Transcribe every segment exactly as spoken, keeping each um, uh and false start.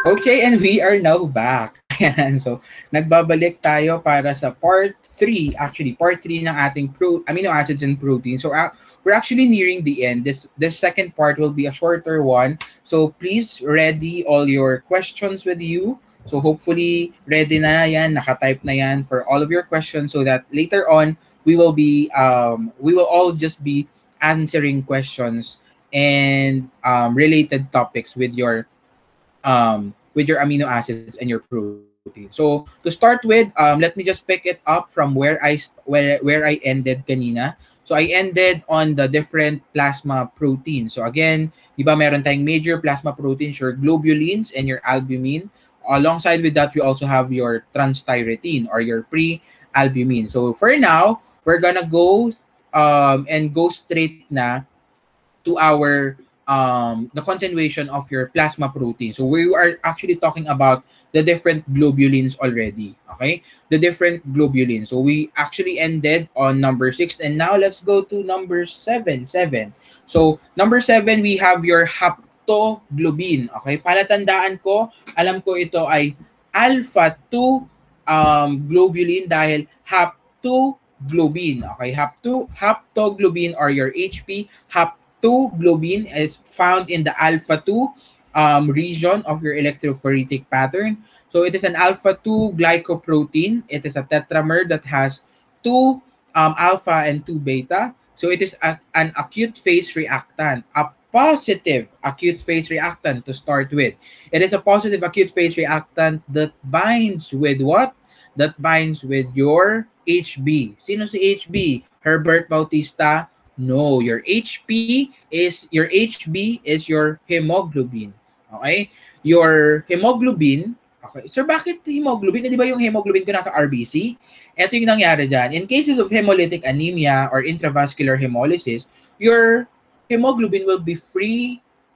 Okay, and we are now back. Ayan, so nagbabalik tayo para sa part three, actually part three ng ating pro amino acids and protein. So uh, we're actually nearing the end. This this second part will be a shorter one. So please ready all your questions with you. So hopefully ready na yan, naka-type na yan for all of your questions so that later on we will be um we will all just be answering questions and um related topics with your um, with your amino acids and your protein. So to start with, um, let me just pick it up from where I st- where where I ended kanina. So I ended on the different plasma proteins. So again, di ba meron tayong major plasma proteins, your globulins and your albumin. Alongside with that, you also have your transthyretin or your pre-albumin. So for now, we're gonna go um, and go straight na to our um, the continuation of your plasma protein. So we are actually talking about the different globulins already. Okay, the different globulins. So we actually ended on number six, and now let's go to number seven. Seven. So number seven, we have your haptoglobin. Okay, palatandaan ko, alam ko ito ay alpha two um, globulin dahil haptoglobin. Okay, hapto haptoglobin or your H P hap two globin is found in the alpha two um, region of your electrophoretic pattern. So it is an alpha two glycoprotein. It is a tetramer that has two um, alpha and two beta. So it is a, an acute phase reactant, a positive acute phase reactant to start with. It is a positive acute phase reactant that binds with what? That binds with your H B. Sino si H B? Herbert Bautista. No, your H P is your H B is your hemoglobin. Okay? Your hemoglobin, okay. Sir, bakit hemoglobin? Di ba yung hemoglobin ko nasa R B C? Ito yung nangyari dyan. In cases of hemolytic anemia or intravascular hemolysis, your hemoglobin will be free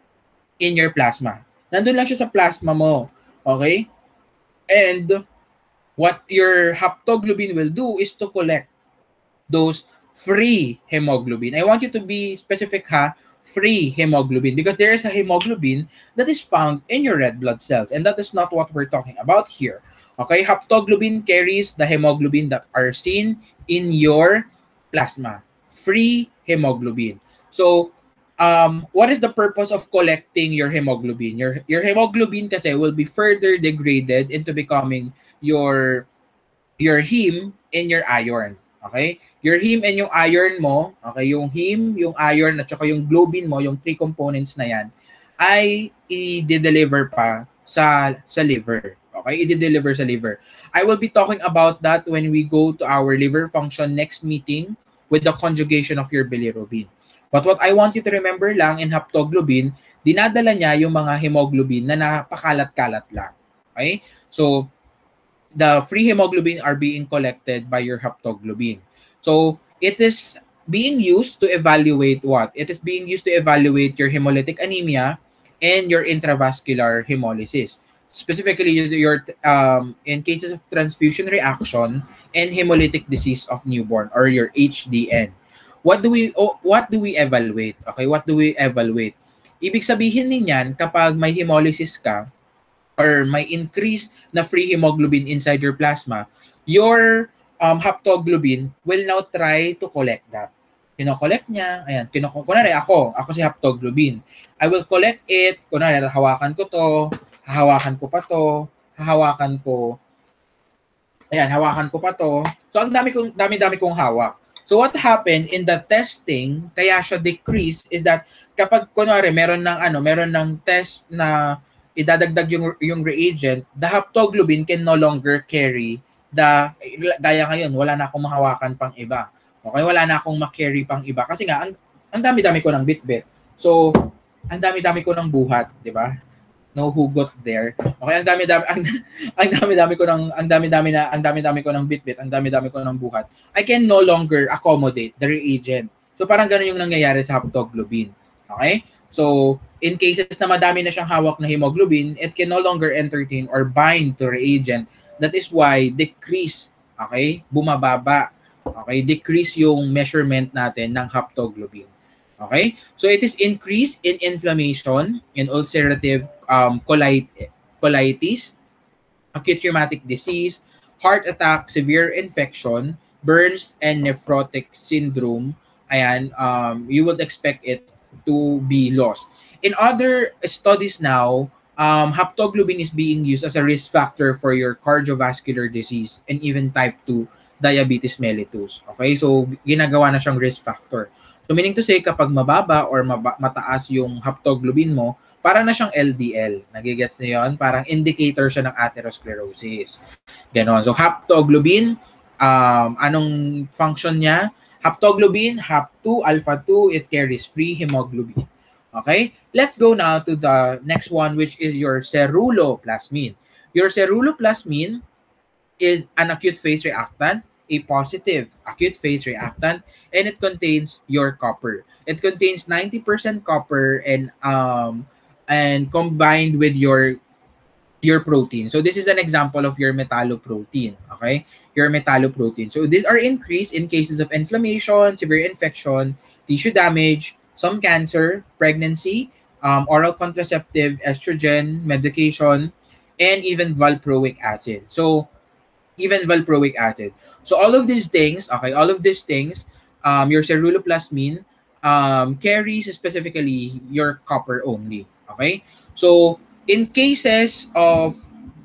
in your plasma. Nandun lang siya sa plasma mo. Okay? And what your haptoglobin will do is to collect those free hemoglobin. I want you to be specific ha, free hemoglobin, because there is a hemoglobin that is found in your red blood cells, and that is not what we're talking about here. Okay, haptoglobin carries the hemoglobin that are seen in your plasma. Free hemoglobin. So, um, what is the purpose of collecting your hemoglobin? Your your hemoglobin kasi will be further degraded into becoming your your heme and your iron. Okay? Your heme and yung iron mo, okay, yung heme, yung iron, at saka yung globin mo, yung three components na yan, ay i-deliver pa sa sa liver. Okay? I-deliver sa liver. I will be talking about that when we go to our liver function next meeting with the conjugation of your bilirubin. But what I want you to remember lang in haptoglobin, dinadala niya yung mga hemoglobin na napakalat-kalat lang. Okay? So, the free hemoglobin are being collected by your haptoglobin. So it is being used to evaluate what? It is being used to evaluate your hemolytic anemia and your intravascular hemolysis. Specifically, your um, in cases of transfusion reaction and hemolytic disease of newborn or your H D N. What do we oh, what do we evaluate? Okay, what do we evaluate? Ibig sabihin niyan kapag may hemolysis ka, or may increase na free hemoglobin inside your plasma, your um, haptoglobin will now try to collect that. Kino-collect niya, ayan, kino kunwari ako, ako si haptoglobin. I will collect it, kunwari hawakan ko to, hahawakan ko pa to, hahawakan ko, ayan, hawakan ko pa to. So ang dami kong dami-dami kong hawak. So what happened in the testing, kaya siya decrease is that kapag kunwari meron ng ano, meron ng test na idadagdag yung yung reagent, the haptoglobin can no longer carry the gaya ngayon, wala na akong mahawakan pang iba. Okay, wala na akong ma-carry pang iba kasi nga ang, ang dami-dami ko ng bitbit. So, ang dami-dami ko ng buhat, 'di ba? No hugot there. Okay, ang dami-dami ang, ang dami-dami ko ng ang dami-dami na ang dami-dami ko ng bitbit, ang dami-dami ko ng buhat. I can no longer accommodate the reagent. So parang ganoon yung nangyayari sa haptoglobin. Okay? So, in cases na madami na siyang hawak na hemoglobin, it can no longer entertain or bind to reagent. That is why decrease, okay? Bumababa. Okay? Decrease yung measurement natin ng haptoglobin. Okay? So, it is increase in inflammation, in ulcerative um, colitis, colitis, acute rheumatic disease, heart attack, severe infection, burns, and nephrotic syndrome, ayan, um, you would expect it to be lost. In other studies now, um, haptoglobin is being used as a risk factor for your cardiovascular disease and even type two diabetes mellitus. Okay? So, ginagawa na siyang risk factor. So, meaning to say, kapag mababa or maba- mataas yung haptoglobin mo, para na siyang L D L. Nagigets niyo yun? Parang indicator siya ng atherosclerosis. Ganon. So, haptoglobin, um, anong function niya? Haptoglobin, hap two, alpha two, it carries free hemoglobin. Okay? Let's go now to the next one, which is your ceruloplasmin. Your ceruloplasmin is an acute phase reactant, a positive acute phase reactant, and it contains your copper. It contains ninety percent copper and um and combined with your your protein. So this is an example of your metalloprotein, okay? Your metalloprotein. So these are increased in cases of inflammation, severe infection, tissue damage, some cancer, pregnancy, um, oral contraceptive, estrogen, medication, and even valproic acid. So even valproic acid. So all of these things, okay, all of these things, um, your ceruloplasmin um, carries specifically your copper only, okay? So in cases of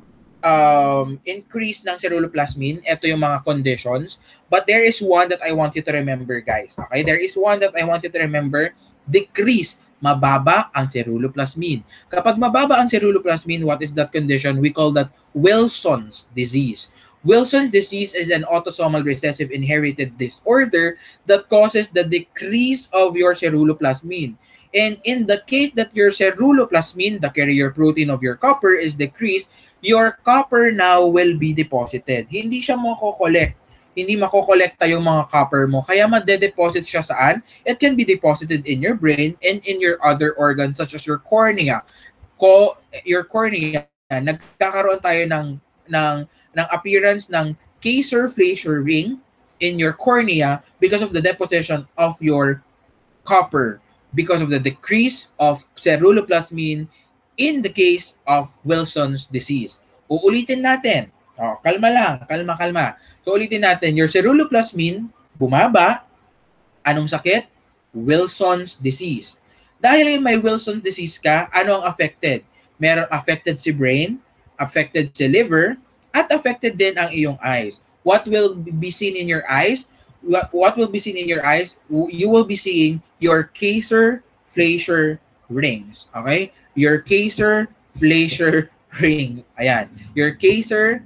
um, increase ng ceruloplasmin, ito yung mga conditions, but there is one that I want you to remember, guys, okay? There is one that I want you to remember, decrease, mababa ang ceruloplasmin. Kapag mababa ang ceruloplasmin, what is that condition? We call that Wilson's disease. Wilson's disease is an autosomal recessive inherited disorder that causes the decrease of your ceruloplasmin. And in the case that your ceruloplasmin, the carrier protein of your copper, is decreased, your copper now will be deposited. Hindi siya mako-collect. Hindi mako-collecta yung mga copper mo. Kaya made-deposit siya saan? It can be deposited in your brain and in your other organs such as your cornea. Ko, your cornea, nagkakaroon tayo ng ng ng appearance ng Kayser-Fleischer ring in your cornea because of the deposition of your copper, because of the decrease of ceruloplasmin in the case of Wilson's disease. Uulitin natin. Oh, kalma lang, kalma, kalma. So ulitin natin, your ceruloplasmin bumaba. Anong sakit? Wilson's disease. Dahil may Wilson's disease ka, ano ang affected? Meron affected si brain, affected si liver, at affected din ang iyong eyes. What will be seen in your eyes? What, what will be seen in your eyes? You will be seeing your Kayser-Fleischer rings. Okay? Your Kayser-Fleischer ring. Ayan. Your Kayser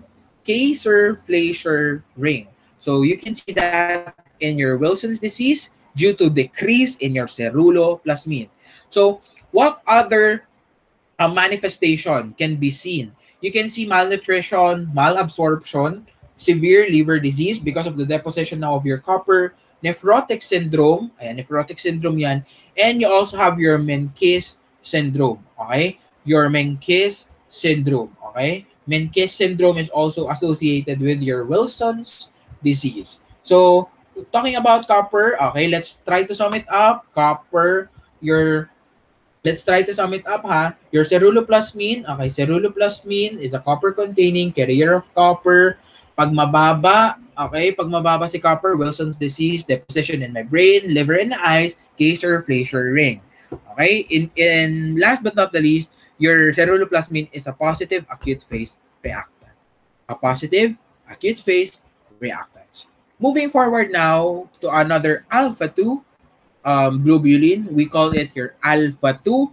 Kayser-Fleischer ring. So you can see that in your Wilson's disease due to decrease in your ceruloplasmin. So what other uh, manifestation can be seen? You can see malnutrition, malabsorption, severe liver disease because of the deposition now of your copper, nephrotic syndrome, ayan, nephrotic syndrome yan, and you also have your Menkes syndrome, okay? Your Menkes syndrome, okay? Menkes syndrome is also associated with your Wilson's disease. So, talking about copper, okay, let's try to sum it up. Copper, your, let's try to sum it up, ha? Your ceruloplasmin, okay, ceruloplasmin is a copper-containing carrier of copper. Pag mababa, okay, pag mababa si copper, Wilson's disease, deposition in my brain, liver, and eyes, Kayser-Fleischer ring. Okay, in, in last but not the least, your ceruloplasmin is a positive acute phase reactant. A positive acute phase reactant. Moving forward now to another alpha two um, globulin. We call it your alpha two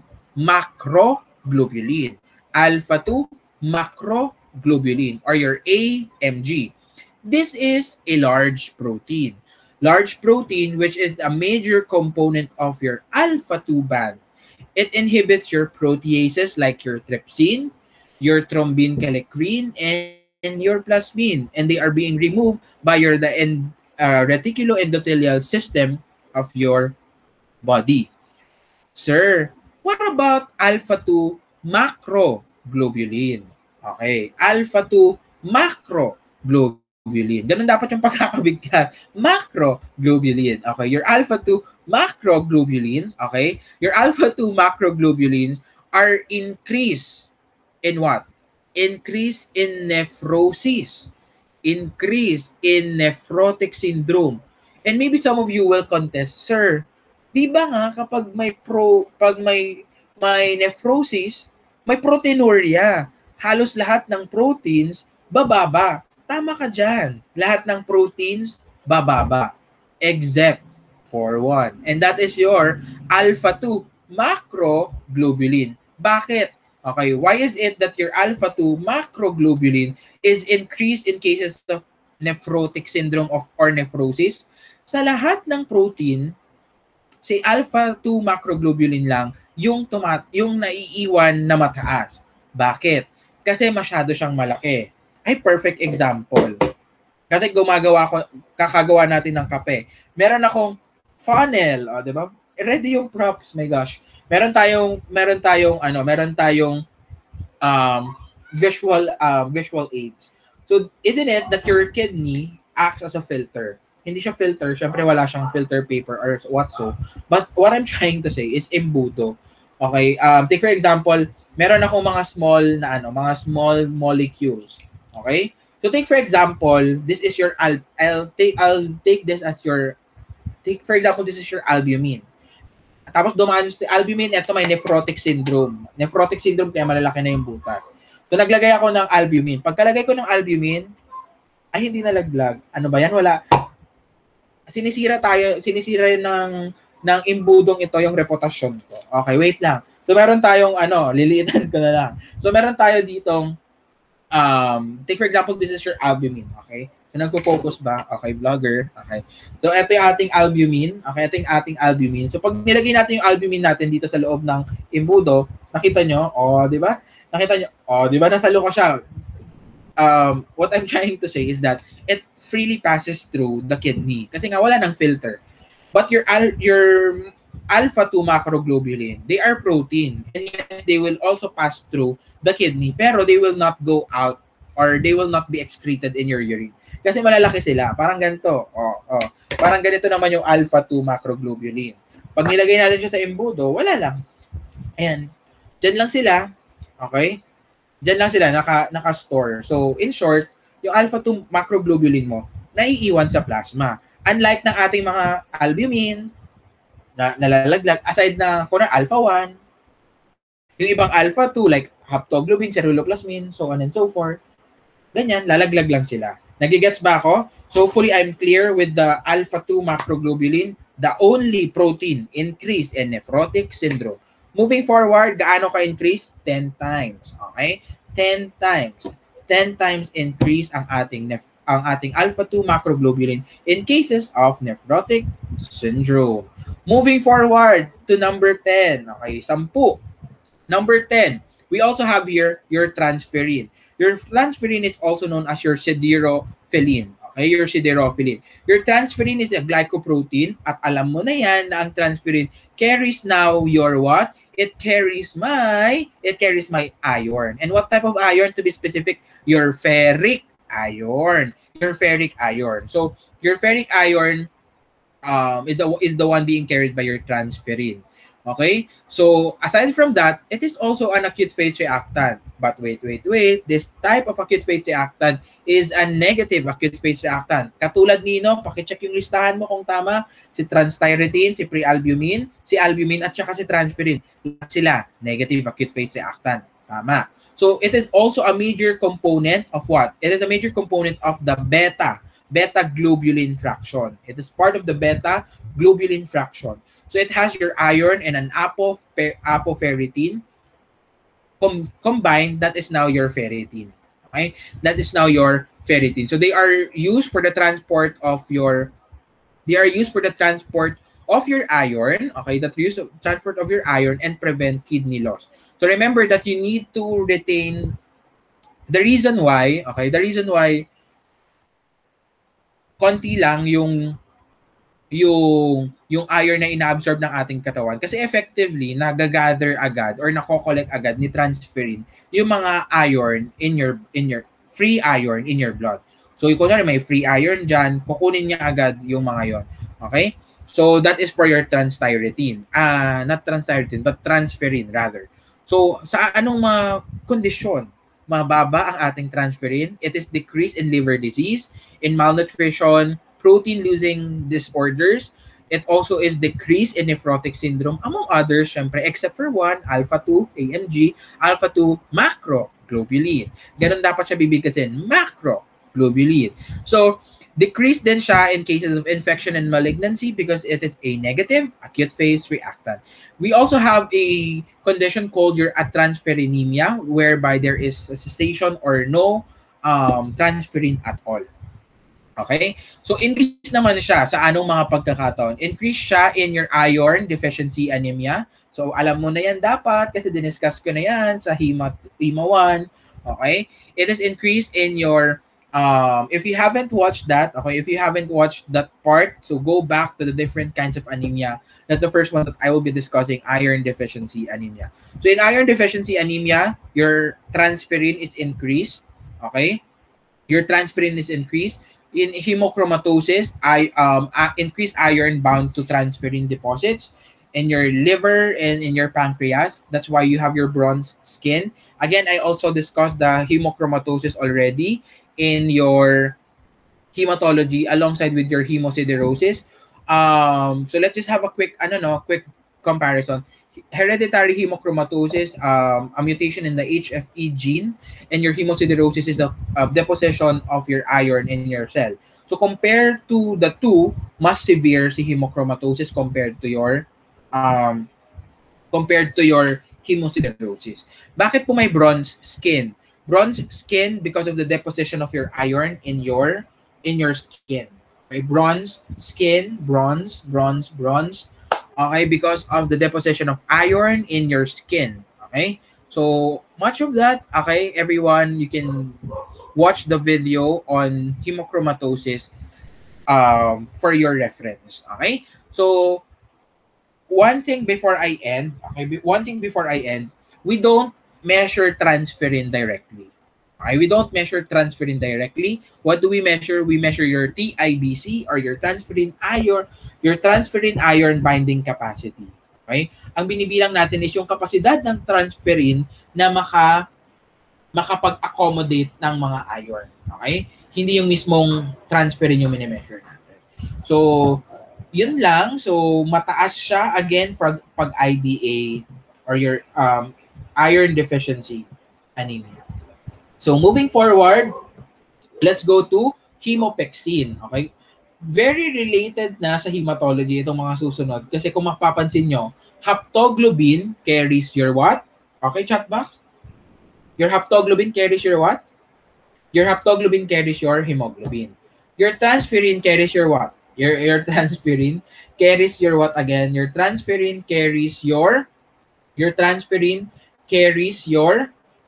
macroglobulin. Alpha two macroglobulin or your A M G. This is a large protein. Large protein, which is a major component of your alpha two band. It inhibits your proteases like your trypsin, your thrombin kallikrein, and your plasmin. And they are being removed by your the end, uh, reticuloendothelial system of your body. Sir, what about alpha two macroglobulin? Okay, alpha two macroglobulin. Ganun dapat yung pagkakabigyan. Macroglobulin. Okay, your alpha two macroglobulins, okay? Your alpha two macroglobulins are increased in what? increase in nephrosis, increase in nephrotic syndrome. And maybe some of you will contest, sir, di ba nga kapag may pro, pag may may nephrosis, may proteinuria. Halos lahat ng proteins bababa. Tama ka dyan. Lahat ng proteins bababa. Except for one. And that is your alpha two macroglobulin. Bakit? Okay, why is it that your alpha two macroglobulin is increased in cases of nephrotic syndrome of or nephrosis? Sa lahat ng protein, si alpha two macroglobulin lang yung tumat yung naiiwan na mataas. Bakit? Kasi masyado siyang malaki. Ay, perfect example. Kasi gumagawa ko, kakagawa natin ng kape. Meron akong funnel, oh, 'di ba? Ready yung props, my gosh. Meron tayong meron tayong ano, meron tayong um visual uh, visual aids. So, isn't it that your kidney acts as a filter? Hindi siya filter, syempre wala siyang filter paper or what so. But what I'm trying to say is embudo. Okay, um take for example, meron akong mga small na ano, mga small molecules. Okay? So take for example, this is your I'll, I'll take I'll take this as your take for example, this is your albumin. Tapos dumaan si albumin, ito may nephrotic syndrome. Nephrotic syndrome kaya malalaki na yung butas. So naglagay ako ng albumin. Pagkalagay ko ng albumin, ay hindi nalaglag. Ano ba yan? Wala. Sinisira tayo, sinisira yun ng ng imbudong ito yung reputasyon ko. Okay, wait lang. So meron tayong ano, liliitan ko na lang. So meron tayo ditong um take for example, this is your albumin, okay? So, nagpo-focus ba? Okay, vlogger. Okay. So, ito yung ating albumin. Okay, ito yung ating albumin. So, pag nilagay natin yung albumin natin dito sa loob ng imbudo, nakita nyo, oh, di ba? Nakita nyo, oh, di ba? Nasa luka siya. Um, what I'm trying to say is that it freely passes through the kidney. Kasi nga, wala ng filter. But your al your alpha two macroglobulin, they are protein. And yes, they will also pass through the kidney. Pero they will not go out or they will not be excreted in your urine. Kasi malalaki sila. Parang ganito. Oh, oh. Parang ganito naman yung alpha two macroglobulin. Pag nilagay natin siya sa imbudo, wala lang. Ayan. Diyan lang sila. Okay? Diyan lang sila naka, naka-store. So, in short, yung alpha two macroglobulin mo, naiiwan sa plasma. Unlike ng ating mga albumin, na nalalaglag, aside na kung alpha one, yung ibang alpha two, like haptoglobin, ceruloplasmin, so on and so forth, ganyan, lalaglag lang sila. Nagigets ba ako? So hopefully I'm clear with the alpha two macroglobulin, the only protein increase in nephrotic syndrome. Moving forward, gaano ka-increase? ten times. Okay? ten times. ten times increase ang ating nef ang ating alpha two macroglobulin in cases of nephrotic syndrome. Moving forward to number ten. Okay, sampu. Number ten. We also have here your transferrin. Your transferrin is also known as your siderophilin. Okay, your siderophilin. Your transferrin is a glycoprotein at alam mo na yan na ang transferrin carries now your what? It carries my, it carries my iron. And what type of iron to be specific? Your ferric iron. Your ferric iron. So, your ferric iron um, is, the, is the one being carried by your transferrin. Okay? So, aside from that, it is also an acute phase reactant. But wait, wait, wait. This type of acute phase reactant is a negative acute phase reactant. Katulad nino, pakicheck yung listahan mo kung tama. Si transthyretin, si prealbumin, si albumin, at saka si transferrin. Lahat sila, negative acute phase reactant. Tama. So, it is also a major component of what? It is a major component of the beta, beta-globulin fraction. It is part of the beta-globulin fraction. So, it has your iron and an apoferritin com combined. That is now your ferritin. Okay? That is now your ferritin. So, they are used for the transport of your, they are used for the transport of your iron, okay, that use of transport of your iron and prevent kidney loss. So remember that you need to retain the reason why, okay, the reason why konti lang yung yung yung iron na inaabsorb ng ating katawan kasi effectively nagagather agad or nako-collect agad ni transferrin yung mga iron in your in your free iron in your blood. So kung na may free iron diyan, kukunin niya agad yung mga yon. Okay? So, that is for your transthyretin. Ah, uh, not transthyretin, but transferrin rather. So, sa anong mga kondisyon mababa ang ating transferrin. It is decreased in liver disease, in malnutrition, protein-losing disorders. It also is decreased in nephrotic syndrome, among others, syempre, except for one, alpha two, A M G, alpha two, macroglobulin. Ganun dapat siya bibigkasin, macroglobulin. So, decreased din siya in cases of infection and malignancy because it is a negative acute phase reactant. We also have a condition called your atransferinemia, whereby there is a cessation or no um, transferrin at all. Okay? So, increase naman siya sa anong mga pagkakataon. Increase siya in your iron deficiency anemia. So, alam mo na yan dapat kasi diniscuss ko na yan sa Hema, Hema one. Okay? It is increased in your, um, if you haven't watched that, okay, if you haven't watched that part, so go back to the different kinds of anemia. That's the first one that I will be discussing, iron deficiency anemia. So, in iron deficiency anemia, your transferrin is increased. Okay? Your transferrin is increased. In hemochromatosis, I um uh, increased iron bound to transferrin deposits in your liver and in your pancreas. That's why you have your bronze skin. Again, I also discussed the hemochromatosis already in your hematology alongside with your hemosiderosis. Um, so let's just have a quick, I don't know, quick comparison. Hereditary hemochromatosis, um, a mutation in the H F E gene, and your hemosiderosis is the uh, deposition of your iron in your cell. So compared to the two, mas severe si hemochromatosis compared to your um, compared to your hemosiderosis. Bakit po may bronze skin? Bronze skin because of the deposition of your iron in your in your skin. Okay, bronze skin, bronze, bronze, bronze. Okay, because of the deposition of iron in your skin. Okay, so much of that, okay, everyone, you can watch the video on hemochromatosis um, for your reference. Okay, so one thing before I end, okay, one thing before I end, we don't measure transferrin directly. Okay, we don't measure transferrin directly. What do we measure? We measure your T I B C or your transferrin iron, your transferrin iron binding capacity. Okay? Ang binibilang natin is yung kapasidad ng transferrin na maka makapag-accommodate ng mga iron. Okay? Hindi yung mismong transferrin yung mini-measure natin. So, yun lang. So, mataas siya again for pag I D A or your um, iron deficiency anemia. So, moving forward, let's go to hemopexin. Okay? Very related na sa hematology itong mga susunod. Kasi kung mapapansin nyo, haptoglobin carries your what? Okay, chat box? Your haptoglobin carries your what? Your haptoglobin carries your hemoglobin. Your transferrin carries your what? Your, your transferrin carries your what again? Your transferrin carries your, your transferrin carries your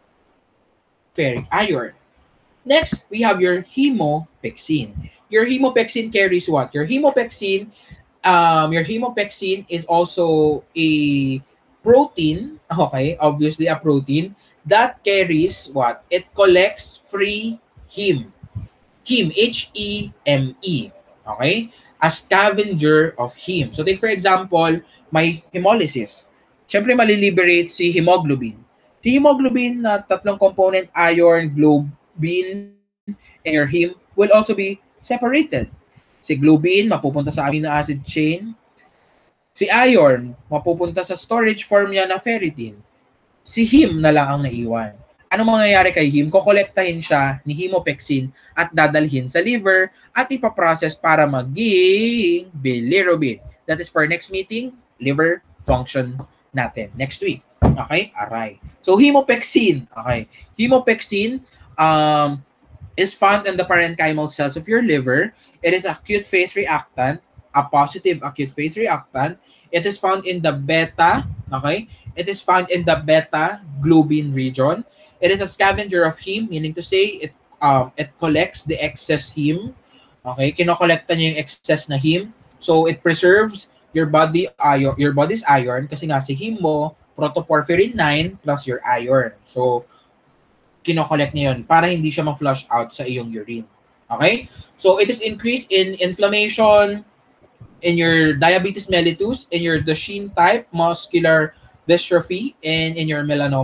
ferric iron. Next, we have your hemopexin. Your hemopexin carries what? Your hemopexin, um, your hemopexin is also a protein, okay, obviously a protein, that carries what? It collects free heme. Heme, H E M E, okay? A scavenger of heme. So take for example, may hemolysis. Siyempre, maliliberate si hemoglobin. Si hemoglobin na tatlong component, iron, globin, and your heme will also be separated. Si globin, mapupunta sa amino acid chain. Si iron, mapupunta sa storage form niya na ferritin. Si heme na lang ang naiwan. Ano mangyayari kay heme? Kokolektahin siya ni hemopexin at dadalhin sa liver at ipaprocess para maging bilirubin. That is for next meeting, liver function natin. Next week. Okay? Aray. So, hemopexin. Okay. Hemopexin um, is found in the parenchymal cells of your liver. It is acute phase reactant, a positive acute phase reactant. It is found in the beta, okay? It is found in the beta globin region. It is a scavenger of heme, meaning to say it um, it collects the excess heme. Okay? Kinokolekta niya yung excess na heme. So, it preserves your body iron, your body's iron kasi nga si heme mo protoporphyrin nine plus your iron. So, kinokollect niya yun para hindi siya ma-flush out sa iyong urine. Okay? So, it is increased in inflammation, in your diabetes mellitus, in your Duchenne type muscular dystrophy, and in your melanomas.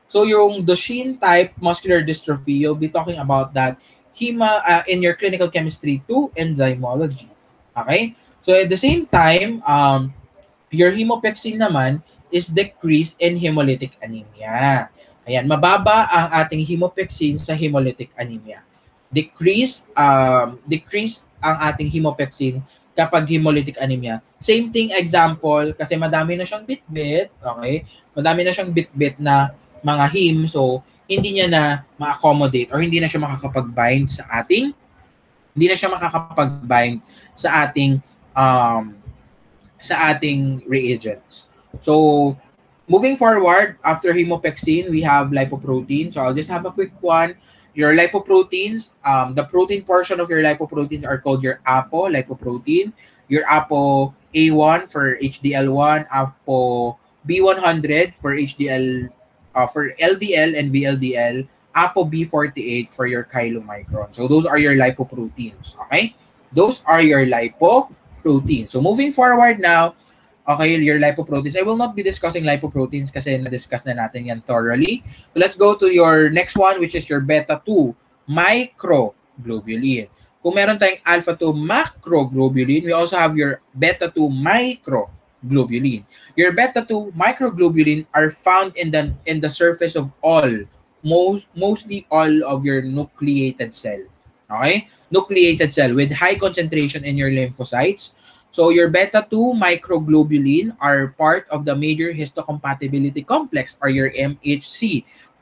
So yung Duchenne type muscular dystrophy, you'll be talking about that hema uh, in your clinical chemistry two enzymology. Okay? So at the same time, um, your hemopexin naman is decreased in hemolytic anemia. Ayan, mababa ang ating hemopexin sa hemolytic anemia. Decrease, um, decrease ang ating hemopexin kapag hemolytic anemia. Same thing example, kasi madami na siyang bitbit, okay? Madami na siyang bitbit na mga heme, so hindi niya na ma-accommodate or hindi na siya makakapag-bind sa ating hindi na siya makakapag-bind sa ating um, sa ating reagents. So, moving forward, after hemopexin, we have lipoprotein. So, I'll just have a quick one. Your lipoproteins, um, the protein portion of your lipoproteins are called your APO, lipoprotein. Your APO A one for H D L one, APO B one hundred for H D L, uh, for L D L and V L D L, APO B forty-eight for your chylomicron. So, those are your lipoproteins, okay? Those are your lipoproteins. So, moving forward now, okay, your lipoproteins. I will not be discussing lipoproteins kasi na-discuss na natin yan thoroughly. So let's go to your next one, which is your beta two microglobulin. Kung meron tayong alpha two macroglobulin, we also have your beta two microglobulin. Your beta two microglobulin are found in the in the surface of all, most mostly all of your nucleated cell. Okay? Nucleated cell with high concentration in your lymphocytes. So your beta two microglobulin are part of the major histocompatibility complex or your M H C.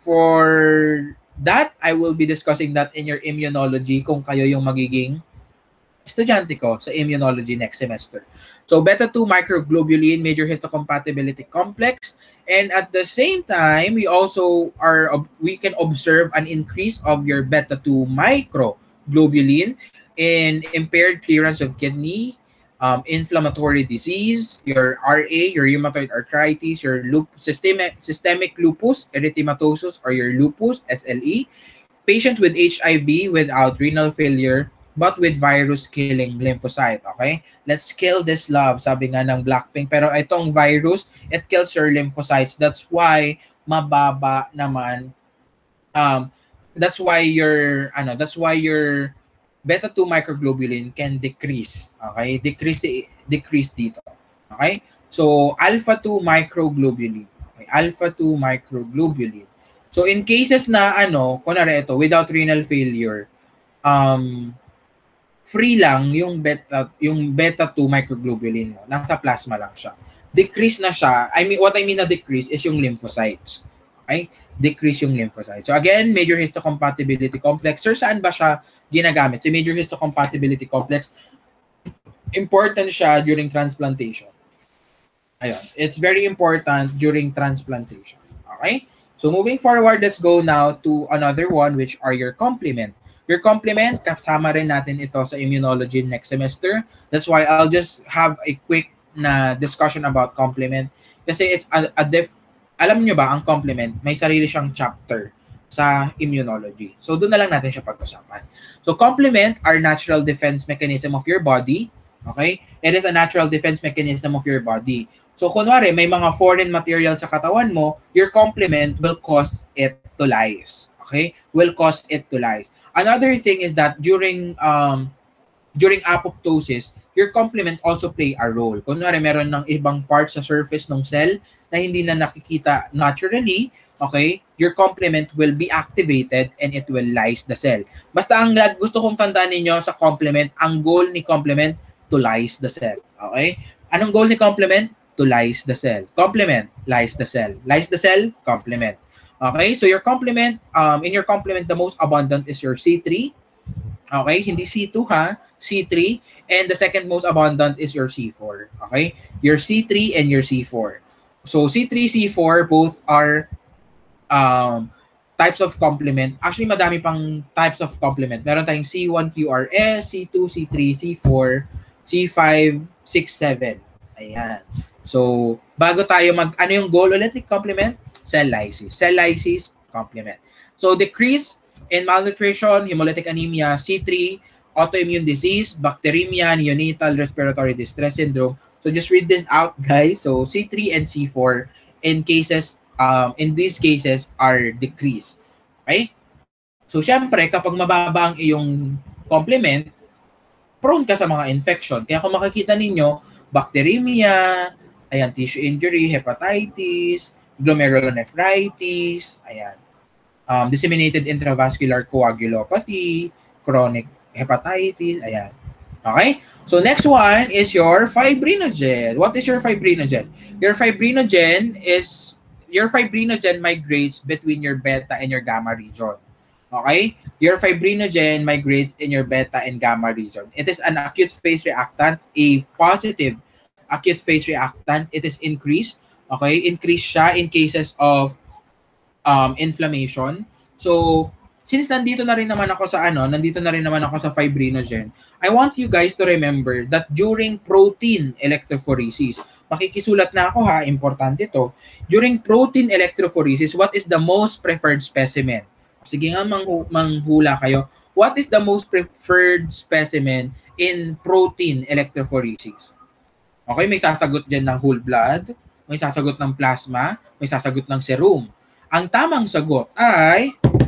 For that, I will be discussing that in your immunology kung kayo yung magiging estudyante ko sa immunology next semester. So beta two microglobulin, major histocompatibility complex, and at the same time, we also are we can observe an increase of your beta two microglobulin in impaired clearance of kidney, Um, inflammatory disease, your R A, your rheumatoid arthritis, your loop, systemic, systemic lupus erythematosus or your lupus, S L E, patient with H I V without renal failure but with virus-killing lymphocyte, okay? Let's kill this love, sabi nga ng Blackpink. Pero itong virus, it kills your lymphocytes. That's why mababa naman, um, that's why your, ano, that's why your beta two microglobulin can decrease. Okay? Decrease decrease dito. Okay? So, alpha two microglobulin. Okay? Alpha two microglobulin. So, in cases na ano, kunwari ito, without renal failure, um, free lang yung beta yung beta two microglobulin mo. Nasa plasma lang siya. Decrease na siya. I mean, what I mean na decrease is yung lymphocytes. Okay? Decrease yung lymphocytes. So again, major histocompatibility complex. Sir, saan ba siya ginagamit? So major histocompatibility complex, important siya during transplantation. Ayun. It's very important during transplantation. Okay? So moving forward, let's go now to another one, which are your complement. Your complement, kasama rin natin ito sa immunology next semester. That's why I'll just have a quick na discussion about complement. Kasi it's a, a def alam nyo ba, ang complement, may sarili siyang chapter sa immunology. So, doon na lang natin siya pag-usapan. So, complement are natural defense mechanism of your body. Okay? It is a natural defense mechanism of your body. So, kunwari, may mga foreign material sa katawan mo, your complement will cause it to lyse. Okay? Will cause it to lyse. Another thing is that during um, during apoptosis, your complement also play a role. Kunwari, meron ng ibang parts sa surface ng cell na hindi na nakikita naturally, okay, your complement will be activated and it will lyse the cell. Basta ang gusto kong tandaan ninyo sa complement, ang goal ni complement, to lyse the cell. Okay? Anong goal ni complement? To lyse the cell. Complement, lyse the cell. Lyse the cell, complement. Okay? So your complement, um, in your complement, the most abundant is your C three. Okay? Hindi C two ha, C three. And the second most abundant is your C four. Okay? Your C three and your C four. So C three, C four, both are um, types of complement. Actually, madami pang types of complement. Meron tayong C one Q R S, C two, C three, C four, C five, six, seven. Ayan. So, bago tayo mag, ano yung goal ulit ni complement? Cell lysis. Cell lysis, complement. So, decrease in malnutrition, hemolytic anemia, C three, autoimmune disease, bacteremia, neonatal respiratory distress syndrome. So just read this out, guys. So C three and C four in cases um, in these cases are decreased. Okay? So, syempre, kapag mababa ang iyong complement, prone ka sa mga infection. Kaya kung makikita ninyo, bacteremia, ayan, tissue injury, hepatitis, glomerulonephritis, ayan, um, disseminated intravascular coagulopathy, chronic hepatitis, ayan. Okay? So next one is your fibrinogen. What is your fibrinogen? Your fibrinogen is, your fibrinogen migrates between your beta and your gamma region. Okay? Your fibrinogen migrates in your beta and gamma region. It is an acute phase reactant, a positive acute phase reactant. It is increased. Okay? Increase siya in cases of um, inflammation. So, since nandito na rin naman ako sa ano, nandito na rin naman ako sa fibrinogen, I want you guys to remember that during protein electrophoresis, makikisulat na ako ha, importante to. During protein electrophoresis, what is the most preferred specimen? Sige nga, manghu- manghula kayo. What is the most preferred specimen in protein electrophoresis? Okay, may sasagot dyan ng whole blood, may sasagot ng plasma, may sasagot ng serum. Ang tamang sagot ay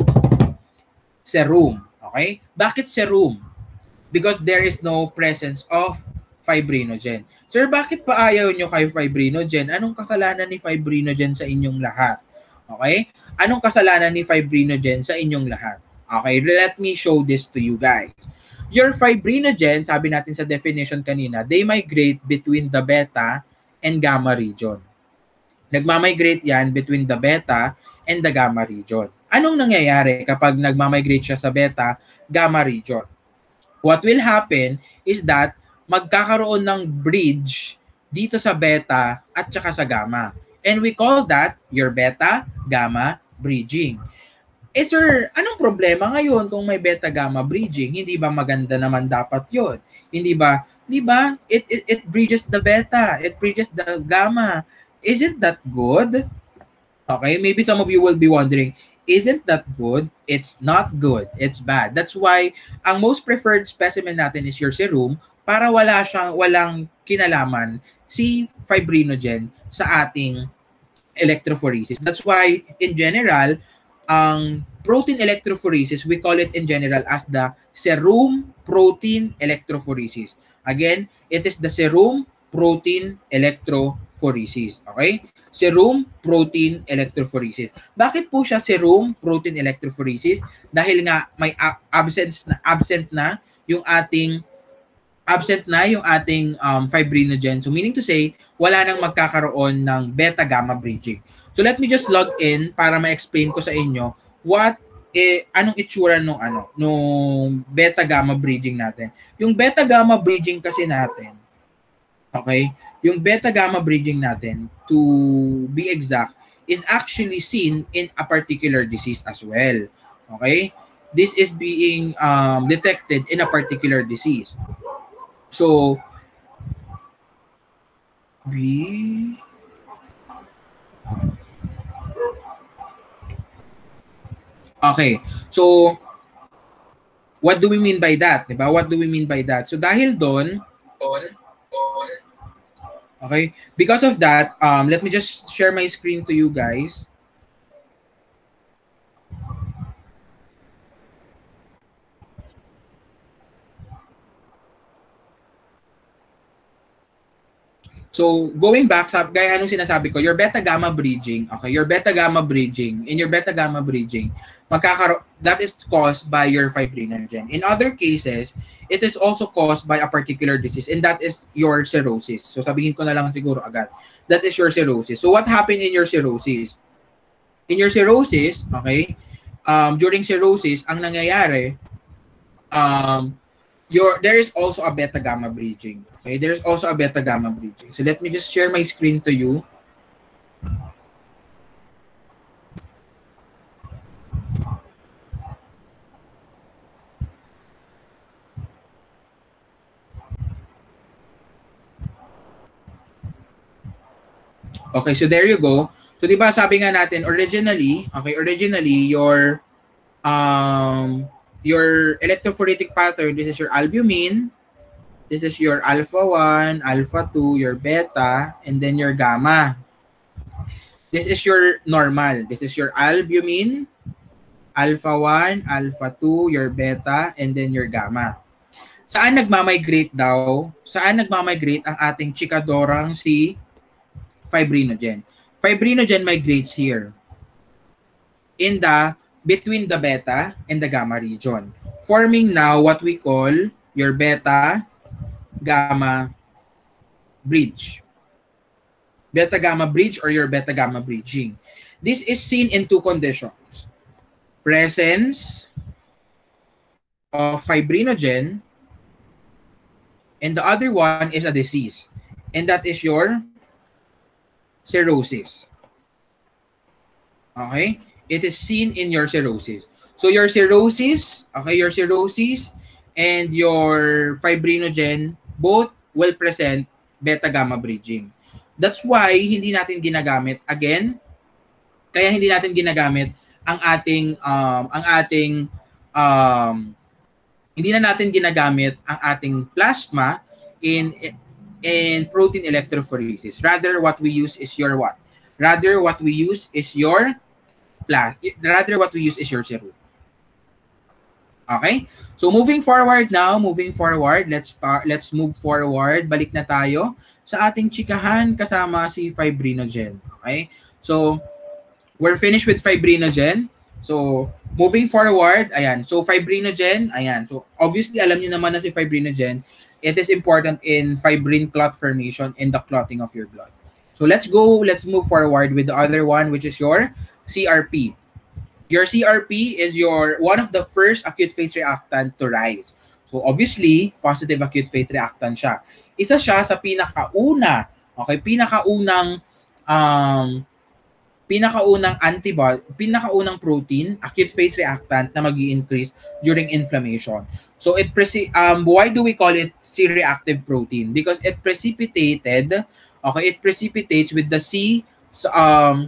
serum. Okay? Bakit serum? Because there is no presence of fibrinogen. Sir, bakit pa ayaw nyo kay fibrinogen? Anong kasalanan ni fibrinogen sa inyong lahat? Okay? Anong kasalanan ni fibrinogen sa inyong lahat? Okay, let me show this to you guys. Your fibrinogen, sabi natin sa definition kanina, they migrate between the beta and gamma region. Nagmamigrate yan between the beta and the gamma region. Anong nangyayari kapag nagmamigrate siya sa beta, gamma region? What will happen is that magkakaroon ng bridge dito sa beta at saka sa gamma. And we call that your beta-gamma bridging. Eh sir, anong problema ngayon kung may beta-gamma bridging? Hindi ba maganda naman dapat yon? Hindi ba? Di ba? It, it, it bridges the beta. It bridges the gamma. Isn't that good? Okay, maybe some of you will be wondering, isn't that good? It's not good. It's bad. That's why ang most preferred specimen natin is your serum para wala siyang, walang kinalaman si fibrinogen sa ating electrophoresis. That's why in general, ang protein electrophoresis, we call it in general as the serum protein electrophoresis. Again, it is the serum protein electrophoresis. Okay? Serum protein electrophoresis. Bakit po siya serum protein electrophoresis? Dahil nga may absence na absent na yung ating absent na yung ating um, fibrinogen. So meaning to say, wala nang magkakaroon ng beta-gamma bridging. So let me just log in para ma-explain ko sa inyo what eh, anong itsura nung ano, nung beta-gamma bridging natin. Yung beta-gamma bridging kasi natin, okay? Yung beta-gamma bridging natin, to be exact, is actually seen in a particular disease as well. Okay? This is being um, detected in a particular disease. So, B... Okay. So, what do we mean by that? Diba? What do we mean by that? So, dahil doon, okay, because of that, um, let me just share my screen to you guys. So, going back, sa, gaya anong sinasabi ko, your beta-gamma bridging, okay, your beta-gamma bridging, in your beta-gamma bridging, magkakaroon, that is caused by your fibrinogen. In other cases, it is also caused by a particular disease, and that is your cirrhosis. So, sabihin ko na lang siguro agad, that is your cirrhosis. So, what happened in your cirrhosis? In your cirrhosis, okay, um, during cirrhosis, ang nangyayari, um, your there is also a beta-gamma bridging. Okay, there's also a beta-gamma bridging. So let me just share my screen to you. Okay, so there you go. So di ba sabi nga natin originally, okay, originally your um your electrophoretic pattern, this is your albumin, this is your alpha one, alpha two, your beta, and then your gamma. This is your normal. This is your albumin, alpha one, alpha two, your beta, and then your gamma. Saan nagmamigrate daw? Saan nagmamigrate ang ating chikadorang si fibrinogen? Fibrinogen migrates here in the between the beta and the gamma region, forming now what we call your beta gamma bridge. Beta gamma bridge or your beta gamma bridging. This is seen in two conditions: presence of fibrinogen, and the other one is a disease, and that is your cirrhosis. Okay? It is seen in your cirrhosis. So your cirrhosis, okay, your cirrhosis and your fibrinogen both will present beta gamma bridging. That's why hindi natin ginagamit again. Kaya hindi natin ginagamit ang ating um ang ating um hindi na natin ginagamit ang ating plasma in in protein electrophoresis. Rather, what we use is your what? Rather, what we use is your plas. Rather, what we use is your serum. Okay? So moving forward now, moving forward, let's start. Let's move forward. Balik na tayo sa ating chikahan kasama si fibrinogen. Okay? So we're finished with fibrinogen. So, moving forward, ayan. So, fibrinogen, ayan. So, obviously, alam niyo naman na si fibrinogen, it is important in fibrin clot formation and the clotting of your blood. So, let's go, let's move forward with the other one, which is your C R P. Your C R P is your one of the first acute phase reactant to rise. So, obviously, positive acute phase reactant siya. Isa siya sa pinakauna, okay, pinakaunang um, pinakaunang antibody, pinakaunang protein, acute phase reactant na mag-i-increase during inflammation. So it preci- um why do we call it C-reactive protein? Because it precipitated, okay, it precipitates with the C um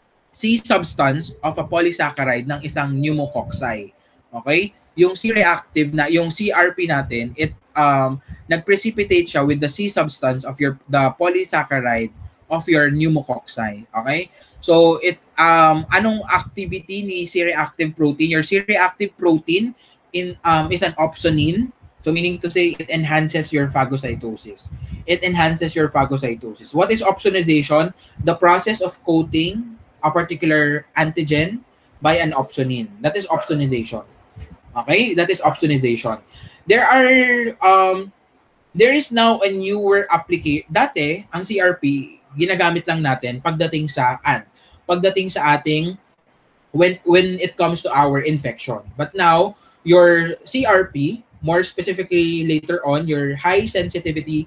C substance of a polysaccharide ng isang pneumococci. Okay? Yung C-reactive na, yung C R P natin, it um nag-precipitate siya with the C substance of your the polysaccharide of your pneumococci. Okay? So, it um anong activity ni C-reactive protein? Your C-reactive protein in um is an opsonin. So, meaning to say, it enhances your phagocytosis. It enhances your phagocytosis. What is opsonization? The process of coating a particular antigen by an opsonin. That is opsonization. Okay? That is opsonization. There are um there is now a newer application. Dati, ang C R P ginagamit lang natin pagdating sa an pagdating sa ating when when it comes to our infection. But now, your C R P, more specifically later on, your high sensitivity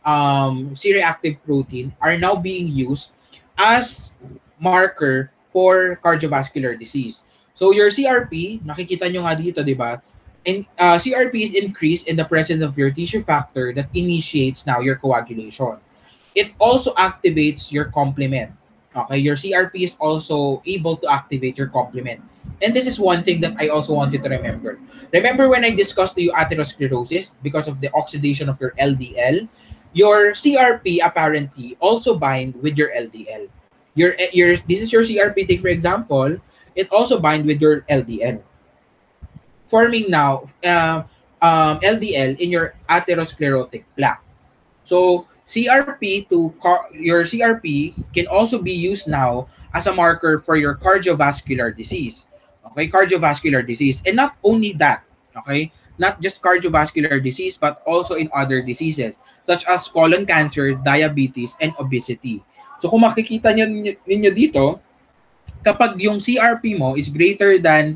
um, C-reactive protein are now being used as marker for cardiovascular disease. So your C R P, nakikita nyo nga dito, di ba? And uh, C R P is increased in the presence of your tissue factor that initiates now your coagulation. It also activates your complement. Okay, your C R P is also able to activate your complement. And this is one thing that I also wanted to remember. Remember when I discussed to you atherosclerosis because of the oxidation of your L D L? Your C R P apparently also bind with your L D L. Your, your, this is your C R P, take for example, it also bind with your L D L. Forming now uh, um, L D L in your atherosclerotic plaque. So, C R P to your C R P can also be used now as a marker for your cardiovascular disease. Okay, cardiovascular disease. And not only that, okay, not just cardiovascular disease, but also in other diseases such as colon cancer, diabetes, and obesity. So kung makikita niyo ninyo dito, kapag yung C R P mo is greater than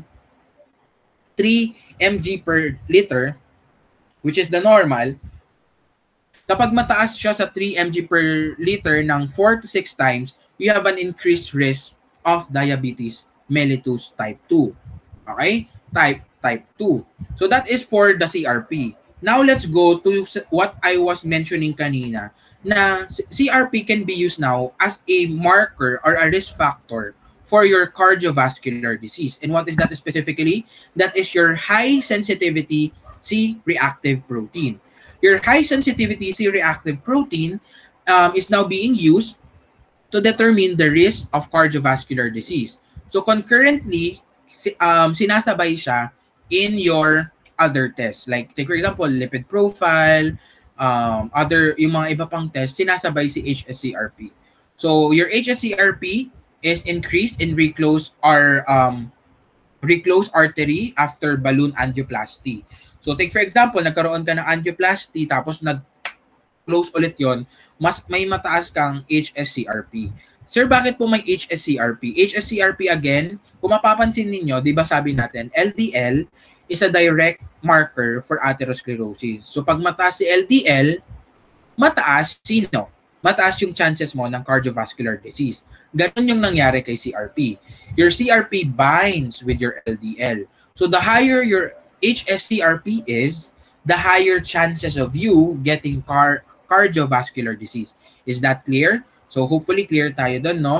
three milligrams per liter, which is the normal, kapag mataas siya sa three milligrams per liter ng four to six times, you have an increased risk of diabetes mellitus type two. Okay? Type type two. So that is for the C R P. Now let's go to what I was mentioning kanina, na C R P can be used now as a marker or a risk factor for your cardiovascular disease. And what is that specifically? That is your high sensitivity C-reactive protein. Your high sensitivity C-reactive protein um, is now being used to determine the risk of cardiovascular disease. So concurrently, um, sinasabay siya in your other tests. Like, take for example, lipid profile, um, other, yung mga iba pang tests, sinasabay si H S C R P. So your H S C R P is increased in reclose or um, reclose artery after balloon angioplasty. So take for example, nagkaroon ka ng angioplasty tapos nag-close ulit yon, mas may mataas kang H S C R P. Sir, bakit po may H S C R P? H S C R P again, kung mapapansin ninyo, di ba sabi natin, L D L is a direct marker for atherosclerosis. So pag mataas si L D L, mataas sino? Mataas yung chances mo ng cardiovascular disease. Ganon yung nangyari kay C R P. Your C R P binds with your L D L. So the higher your H S C R P is, the higher chances of you getting car cardiovascular disease. Is that clear? So hopefully clear tayo dun, no?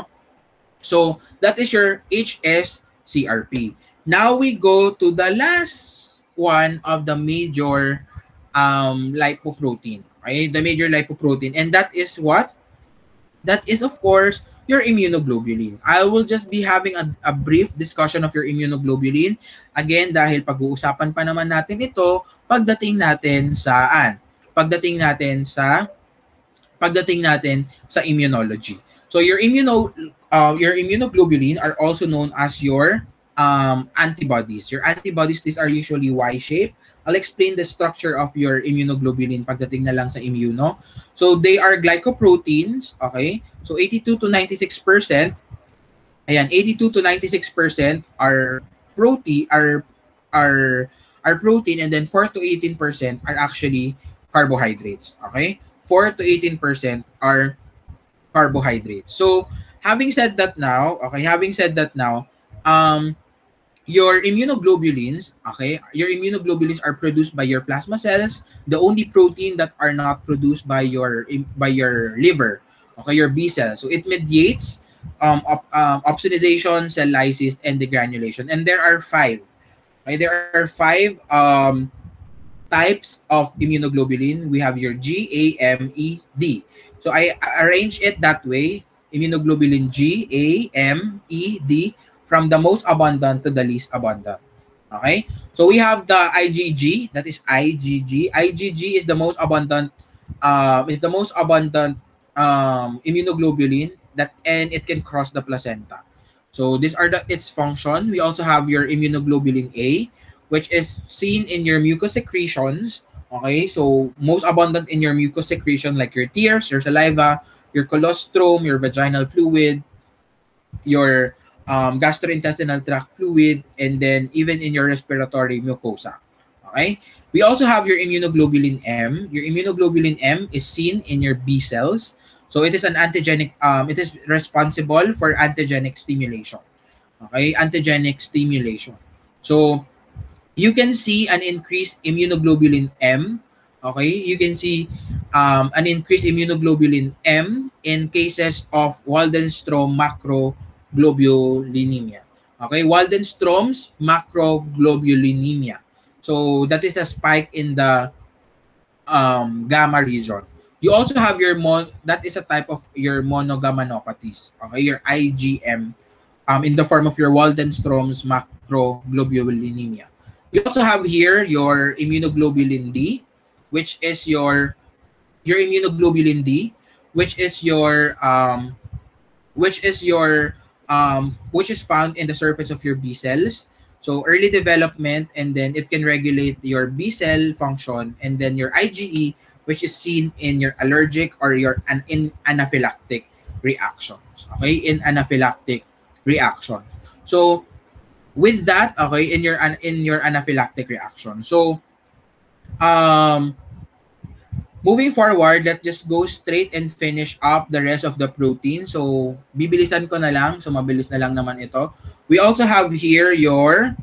So that is your H S C R P. Now we go to the last one of the major um, lipoprotein. Okay? The major lipoprotein. And that is what? That is, of course, your immunoglobulin. I will just be having a, a brief discussion of your immunoglobulin. Again, dahil pag-uusapan pa naman natin ito pagdating natin saan? Pagdating natin sa pagdating natin sa immunology. So your immuno uh, your immunoglobulin are also known as your um, antibodies. Your antibodies, these are usually Y-shaped. I'll explain the structure of your immunoglobulin pagdating na lang sa immuno. So they are glycoproteins, okay? So eighty-two to ninety-six percent, ayan, eighty-two to ninety-six percent are protein are are are protein, and then four to eighteen percent are actually carbohydrates, okay? four to eighteen percent are carbohydrates. So having said that now, okay, having said that now, um your immunoglobulins, okay, your immunoglobulins are produced by your plasma cells, the only protein that are not produced by your by your liver, okay, your B cells. So it mediates um, op, um opsonization, cell lysis, and degranulation. And there are five. Okay, there are five um types of immunoglobulin. We have your G, A, M, E, D. So I arrange it that way: immunoglobulin G, A, M, E, D, from the most abundant to the least abundant. Okay? So we have the IgG, that is IgG. IgG is the most abundant, uh, is the most abundant um, immunoglobulin that, and it can cross the placenta. So these are the its function. We also have your immunoglobulin A, which is seen in your mucous secretions. Okay, so most abundant in your mucous secretion, like your tears, your saliva, your colostrum, your vaginal fluid, your um, gastrointestinal tract fluid, and then even in your respiratory mucosa. Okay? We also have your immunoglobulin M. Your immunoglobulin M is seen in your B cells. So it is an antigenic, um, it is responsible for antigenic stimulation. Okay? Antigenic stimulation. So you can see an increased immunoglobulin M. Okay? You can see um, an increased immunoglobulin M in cases of Waldenstrom macroglobulinemia. Okay, Waldenstrom's macroglobulinemia. So that is a spike in the um, gamma region. You also have your mon that is a type of your monogammanopathies. Okay, your I G M um, in the form of your Waldenstrom's macroglobulinemia. You also have here your immunoglobulin D, which is your your immunoglobulin D, which is your um, which is your um, which is found in the surface of your B cells. So early development, and then it can regulate your B cell function, and then your IgE, which is seen in your allergic or your an in anaphylactic reactions. Okay, in anaphylactic reactions. So with that, okay, in your in your anaphylactic reaction. So um moving forward, let's just go straight and finish up the rest of the protein. So, bibilisan ko na lang. So, mabilis na lang naman ito. We also have here your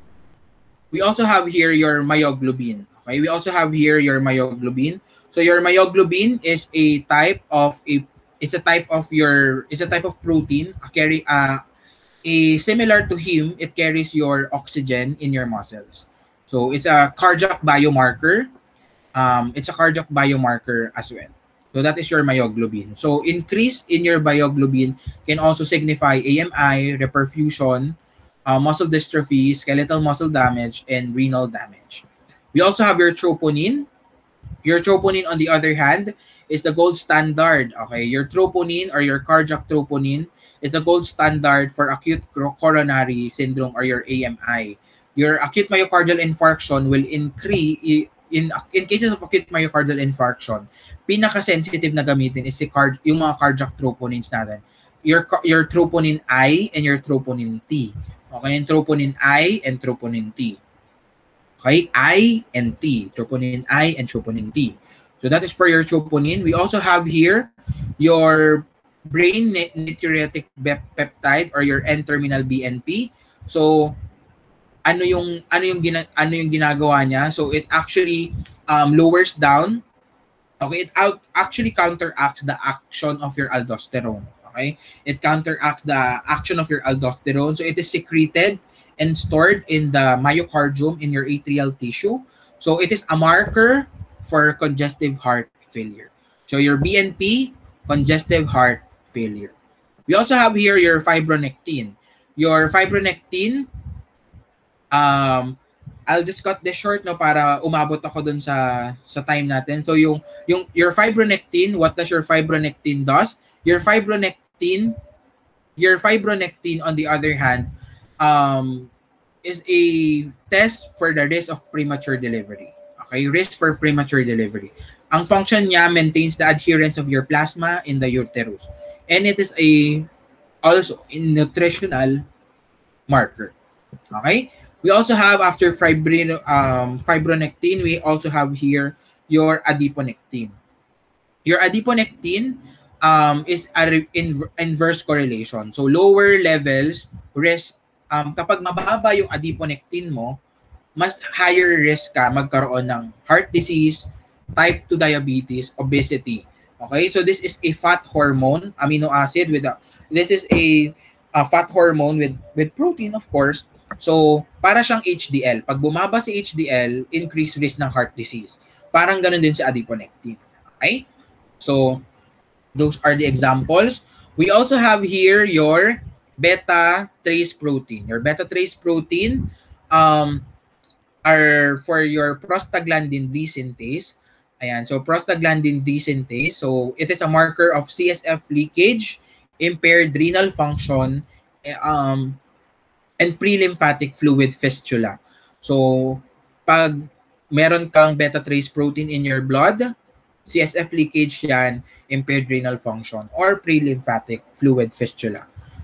we also have here your myoglobin. Okay? We also have here your myoglobin. So, your myoglobin is a type of a it's a type of your it's a type of protein, a carry uh a similar to heme, it carries your oxygen in your muscles. So, it's a cardiac biomarker. Um, it's a cardiac biomarker as well. So that is your myoglobin. So increase in your myoglobin can also signify A M I, reperfusion, uh, muscle dystrophy, skeletal muscle damage, and renal damage. We also have your troponin. Your troponin, on the other hand, is the gold standard. Okay, your troponin or your cardiac troponin is the gold standard for acute coronary syndrome or your A M I. Your acute myocardial infarction will increase in in cases of acute myocardial infarction. Pinaka-sensitive na gamitin is si card yung mga cardiac troponins natin. Your your troponin I and your troponin T. Okay, yung troponin I and troponin T. Okay, I and T, troponin I and troponin T. So that is for your troponin. We also have here your brain natriuretic peptide or your N-terminal B N P. So ano yung ano yung gina, ano yung ginagawa niya? So it actually um, lowers down. Okay, it out actually counteracts the action of your aldosterone. Okay, it counteracts the action of your aldosterone. So it is secreted and stored in the myocardium in your atrial tissue. So it is a marker for congestive heart failure. So your B N P, congestive heart failure. We also have here your fibronectin. Your fibronectin, um, I'll just cut this short no para umabot ako dun sa sa time natin. So yung yung your fibronectin, what does your fibronectin does? Your fibronectin, your fibronectin on the other hand, um, is a test for the risk of premature delivery. Okay, risk for premature delivery. Ang function niya maintains the adherence of your plasma in the uterus. And it is a also a nutritional marker. Okay? We also have, after fibrin, um, fibronectin, we also have here your adiponectin. Your adiponectin um, is a in inverse correlation. So lower levels risk. Um, kapag mababa yung adiponectin mo, mas higher risk ka magkaroon ng heart disease, type two diabetes, obesity. Okay? So this is a fat hormone, amino acid with a, this is a, a fat hormone with with protein, of course. So para siyang H D L. Pag bumaba si H D L, increased risk ng heart disease. Parang ganun din sa adiponectin. Okay? So those are the examples. We also have here your beta trace protein. Your beta trace protein um, are for your prostaglandin D synthase. Ayan, so prostaglandin D synthase. So it is a marker of C S F leakage, impaired renal function, um, and pre-lymphatic fluid fistula. So pag meron kang beta trace protein in your blood, C S F leakage yan, impaired renal function, or pre-lymphatic fluid fistula.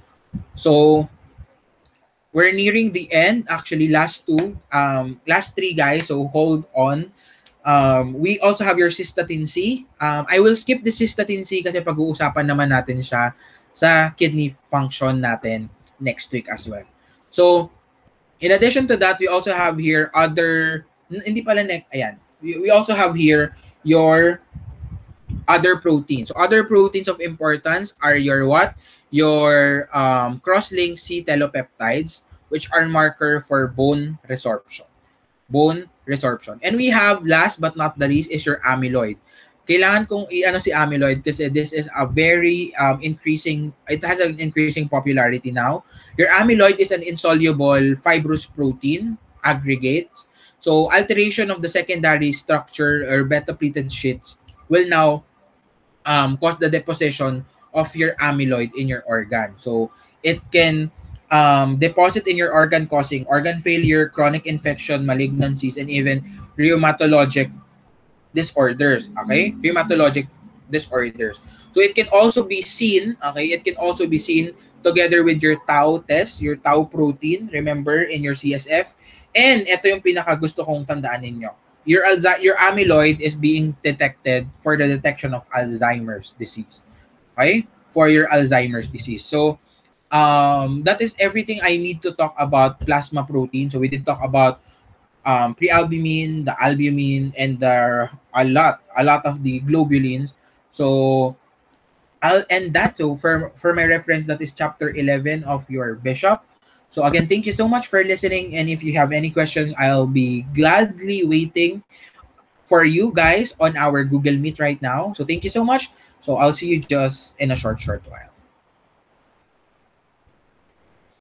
So we're nearing the end. Actually, last two, um, last three guys. So hold on. Um, we also have your cystatin C. Um, I will skip the cystatin C kasi pag-uusapan naman natin siya sa kidney function natin next week as well. So in addition to that, we also have here other. Hindi pala next. Ayan. We, we also have here your other proteins. So other proteins of importance are your what? Your um, cross-linked C-telopeptides, which are marker for bone resorption. Bone resorption. And we have, last but not the least, is your amyloid. Kailangan kong i-ano si amyloid kasi this is a very um, increasing, it has an increasing popularity now. Your amyloid is an insoluble fibrous protein aggregate. So alteration of the secondary structure or beta-pleated sheets will now um, cause the deposition of your amyloid in your organ. So it can um, deposit in your organ, causing organ failure, chronic infection, malignancies, and even rheumatologic disorders. Okay? Rheumatologic disorders. So it can also be seen, okay? It can also be seen together with your tau test, your tau protein, remember, in your C S F. And ito yung pinaka gusto kong tandaan ninyo. Your, your amyloid is being detected for the detection of Alzheimer's disease. Okay? For your Alzheimer's disease. So, um, that is everything I need to talk about plasma protein. So, we did talk about um, prealbumin, the albumin, and the, a lot, a lot of the globulins. So, I'll end that. So, for, for my reference, that is chapter eleven of your Bishop. So, again, thank you so much for listening. And if you have any questions, I'll be gladly waiting for you guys on our Google Meet right now. So thank you so much. So I'll see you just in a short, short while.